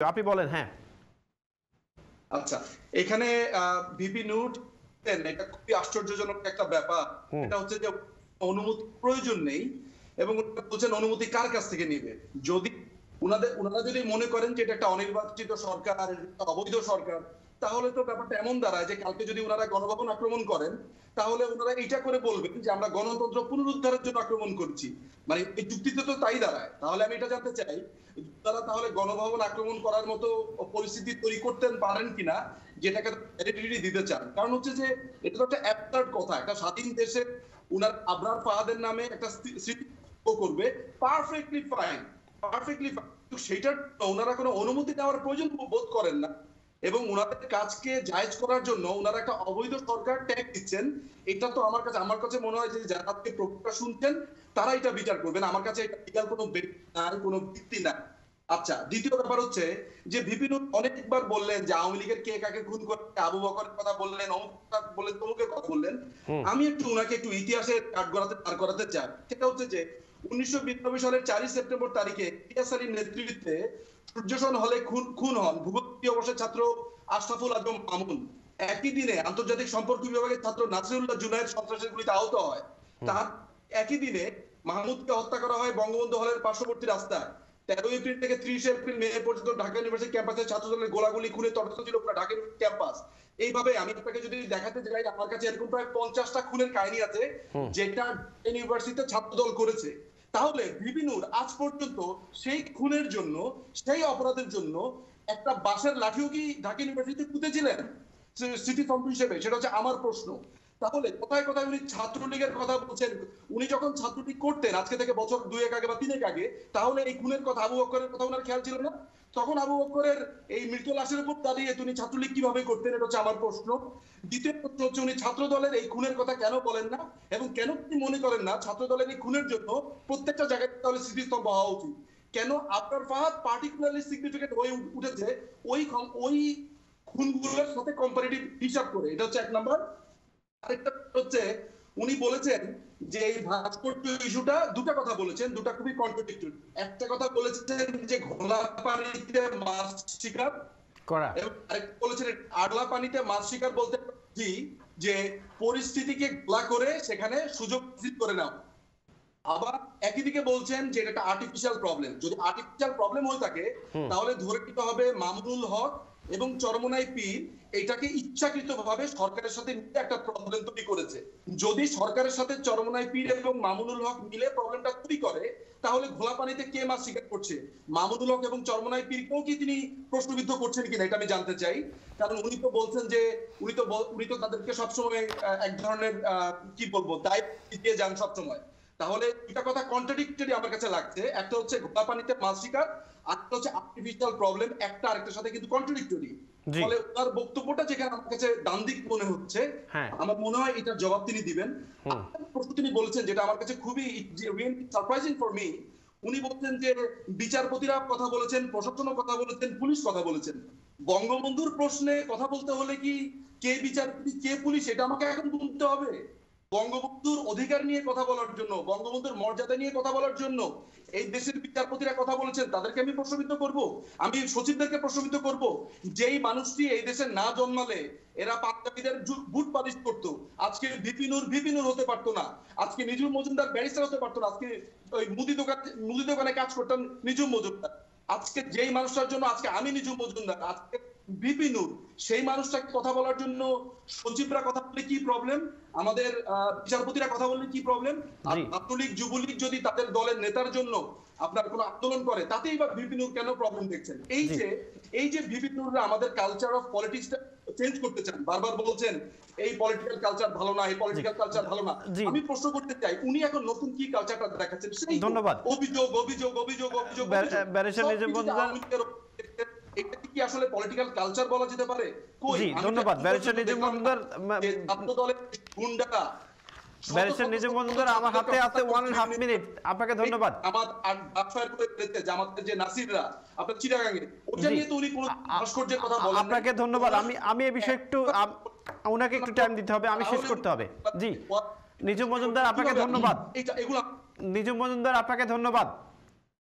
আপনি বলেন। হ্যাঁ, আচ্ছা, এখানে ভিপি নূর, এটা খুবই আশ্চর্যজনক একটা ব্যাপার। এটা হচ্ছে যে অনুমতি প্রয়োজন নেই এবং বলছেন অনুমতি কার কাছ থেকে নেবে। যদি ওনারা যদি মনে করেন যে এটা একটা অনির্বাচিত সরকার, অবৈধ সরকার, তাহলে তো ব্যাপারটা এমন দাঁড়ায় যে কালকে যদি ওনারা গণভবন আক্রমণ করেন, তাহলে ওনারা এটা করে বলবেন যে আমরা গণতন্ত্র পুনরুদ্ধারের জন্য আক্রমণ করছি। মানে এই যুক্তিতে তো তাই দাঁড়ায়। তাহলে আমি এটা জানতে চাই, তারা তাহলে গণভবন আক্রমণ করার মতো পরিস্থিতি তৈরি করতে পারেন কিনা, যেটাকে ভ্যালিডিটি দিতে চান। কারণ হচ্ছে যে এটা তো একটা অ্যাবসার্ড কথা, একটা স্বাধীন দেশে উনার আবরার ফাহাদের নামে একটা স্মৃতি করবে, পারফেক্টলি ফাইন, পারফেক্টলি ফাইন। সেটার ওনারা কোনো অনুমতি নেওয়ার প্রয়োজন বোধ করেন না এবং ওনাদের কাজকে জায়েজ করার জন্য ওনারা একটা অবৈধ সরকার ট্যাগ দিচ্ছেন। এটা তো আমার কাছে মনে হয় যে যারা আজকে প্রক্রিয়া শুনছেন তারা এটা বিচার করবেন। আমার কাছে এটা লিগ্যাল কোনো কোনো ভিত্তি নাই। আচ্ছা, দ্বিতীয় ব্যাপার হচ্ছে যে ভিপিন অনেকবার বললেন যে আওয়ামী লীগের কে কাকে খুন করে, আবু বকরের কথা বললেন, অমুক কথা বললেন, তমুকের কথা বললেন। আমি ওনাকে একটু ইতিহাসে দাঁড় করাতে চাই। সেটা হচ্ছে যে 1992 সালের 4 সেপ্টেম্বর তারিখে ইলিয়াস আলীর নেতৃত্বে সূর্যসন হলে খুন হন ভূগোল অবসরের ছাত্র আশরাফুল আজম মামুন। একই দিনে আন্তর্জাতিক সম্পর্ক বিভাগের ছাত্র নাসিরুল্লাহ জুনায়েদ সন্ত্রাসের গুলিতে আহত হয়। তার একই দিনে মাহমুদকে হত্যা করা হয় বঙ্গবন্ধু হলের পার্শ্ববর্তী রাস্তায়। 13 এপ্রিল থেকে 30 এপ্রিল মে পর্যন্ত ঢাকা ইউনিভার্সিটি ক্যাম্পাসে ছাত্রদলের গোলাগুলি খুনে তটস্থ ছিল পুরো ঢাকা ইউনিভার্সিটি ক্যাম্পাস। এইভাবে আমি আপনাকে যদি দেখাতে যাই, আমার কাছে এরকম প্রায় 50টা খুনের কাহিনী আছে যেটা ইউনিভার্সিটিতে ছাত্রদল করেছে। তাহলে ভিপি নূর আজ পর্যন্ত সেই খুনের জন্য, সেই অপরাধের জন্য একটা বাঁশের লাঠিও কি ঢাকা ইউনিভার্সিটিতে পুঁতেছিলেন সিটি ফর্ম হিসেবে? সেটা হচ্ছে আমার প্রশ্ন। তাহলে কোথায় কোথায় উনি ছাত্রলীগের কথা বলছেন? উনি যখন ছাত্রলীগ করতেন আজকে থেকে বছর 2 আগে বা 3 আগে, তাহলে এই খুনের কথা, আবু বকরের কথা ওনার খেয়াল ছিল না? তখন আবু বকরের এই মৃত লাশের উপর দাঁড়িয়ে তিনি ছাত্রলীগ কিভাবে করতেন? এটা হচ্ছে আমার প্রশ্ন। দ্বিতীয় প্রশ্ন হচ্ছে উনি ছাত্র দলের এই খুনের কথা কেন বলেন না এবং কেন তিনি মনে করেন না ছাত্র দলের এই খুনের জন্য প্রত্যেকটা জায়গায় তাহলে স্মৃতিস্তম্ভ হওয়া উচিত? কেন আবরার ফাহাদ পার্টিকুলারলি সিগনিফিকেন্ট হয়ে উঠেছে ওই খুনগুলোর সাথে কম্পারেটিভ হিসাব করে? এটা হচ্ছে 1 নাম্বার। আরেকটা হচ্ছে উনি বলেছেন যে এই ভাস্কর্য ইস্যুটা, দুটা কথা বলেছেন, দুটা খুবই কন্ট্রাডিক্টরি। একটা কথা বলেছেন যে ঘোলা পানিতে মাছ শিকার করা, এবং আরেকটা বলেছেন আড়লা পানিতে মাছ শিকার বলতে কি যে পরিস্থিতিকে ঘোলা করে সেখানে সুযোগ করে নাও। আবার একই দিকে বলছেন যে এটা একটা আর্টিফিশিয়াল প্রবলেম। যদি আর্টিফিশিয়াল প্রবলেম হয়ে থাকে তাহলে ধরে নিতে হবে মামুনুল হক এবং চরমোনাই পীর এটাকে ইচ্ছাকৃতভাবে সরকারের সাথে মিলে একটা প্রবলেম তৈরি করেছে। যদি সরকারের সাথে চরমোনাই পীর এবং মামুনুল হক মিলে প্রবলেমটা তৈরি করে, তাহলে ঘোলা পানিতে কে মাছ শিকার করছে? মামুনুল হক এবং চরমোনাই পীরকেও কি তিনি প্রশ্নবিদ্ধ করছেন কিনা এটা আমি জানতে চাই। কারণ উনি তো বলছেন যে উনি তো তাদেরকে সবসময় এক ধরনের কি বলবো দায়িত্ব দিয়ে যান সবসময়। তাহলে দুটা কথা কন্ট্রাডিক্টরি আমার কাছে লাগছে। একটা হচ্ছে ঘোলা পানিতে মাছ শিকার, আরেকটা হচ্ছে আর্টিফিশিয়াল প্রবলেম। একটা আরেকটার সাথে কিন্তু কন্ট্রাডিক্টরি। ফলে তার বক্তব্যটা যেখানে আমার কাছে দ্বান্দ্বিক মনে হচ্ছে, আমার মনে হয় এটার জবাব তিনি দিবেন। প্রশ্ন তিনি বলেছেন যেটা আমার কাছে খুবই সারপ্রাইজিং ফর মি। উনি বলছেন যে বিচারপতিরা কথা বলেছেন, প্রশাসনও কথা বলেছেন, পুলিশ কথা বলেছেন। বঙ্গবন্ধুর প্রশ্নে কথা বলতে হলে কি কে বিচারপতি কে পুলিশ এটা আমাকে এখন বলতে হবে? বঙ্গবন্ধুর অধিকার নিয়ে কথা বলার জন্য, বঙ্গবন্ধুর মর্যাদা নিয়ে কথা বলার জন্য এই দেশের বিচারপতিরা কথা বলেছেন, তাদেরকে আমি প্রশ্নবিদ্ধ করব? আমি সচিবদেরকে প্রশ্নবিদ্ধ করব? যেই মানুষটি এই দেশে না জন্মালে এরা পাঞ্জাবিদের বুট পালিশ করতো, আজকে ভিপি নূর হতে পারতো না, আজকে নিজুম মজুমদার ব্যারিস্টার হতে পারতো না, আজকে ওই মুদি দোকানে কাজ করতাম নিজুম মজুমদার। আজকে যেই মানুষটার জন্য আজকে আমি নিজুম মজুমদার, আজকে ভিপি নূর, সেই মানুষটাকে কথা বলার জন্য সচিবরা কথা বললে কি প্রবলেম? আমাদের বিচারপতিরা কথা বললে কি প্রবলেম? আর ছাত্রলীগ যুবলীগ যদি তাদের দলের নেতার জন্য আপনার কোন আন্দোলন করে, তাতেই বা ভিপি নূর কেন প্রবলেম দেখছেন? এই যে ভিপি নূররা আমাদের কালচার অফ পলিটিক্সটা চেঞ্জ করতে চান, বারবার বলছেন এই পলিটিক্যাল কালচার ভালো না, এই পলিটিক্যাল কালচার ভালো না। আমি প্রশ্ন করতে চাই উনি এখন নতুন কি কালচারটা দেখাচ্ছেন? সেই অভিযোগ অভিযোগ অভিযোগ অভিযোগ। এটা কি আসলে পলিটিক্যাল কালচার বলা যেতে পারে? জি, ধন্যবাদ ব্যারিস্টার নিজুম মজুমদার। ছাত্রদলের গুন্ডারা, ব্যারিস্টার নিজুম মজুমদার, আমার হাতে আছে 1.5 মিনিট। আপনাকে ধন্যবাদ। আমার বাকফায়ার করে দিতে জামাতের যে নাসিররা আপনার চিটাগাঙ্গে, ওটা নিয়ে তো উনি কোন ভাস্কর্যের কথা বলেন না। আপনাকে ধন্যবাদ। আমি এই বিষয়ে একটু ওনাকে একটু টাইম দিতে হবে, আমি শেষ করতে হবে। জি, নিজুম মজুমদার আপনাকে ধন্যবাদ। নিজুম মজুমদার আপনাকে ধন্যবাদ।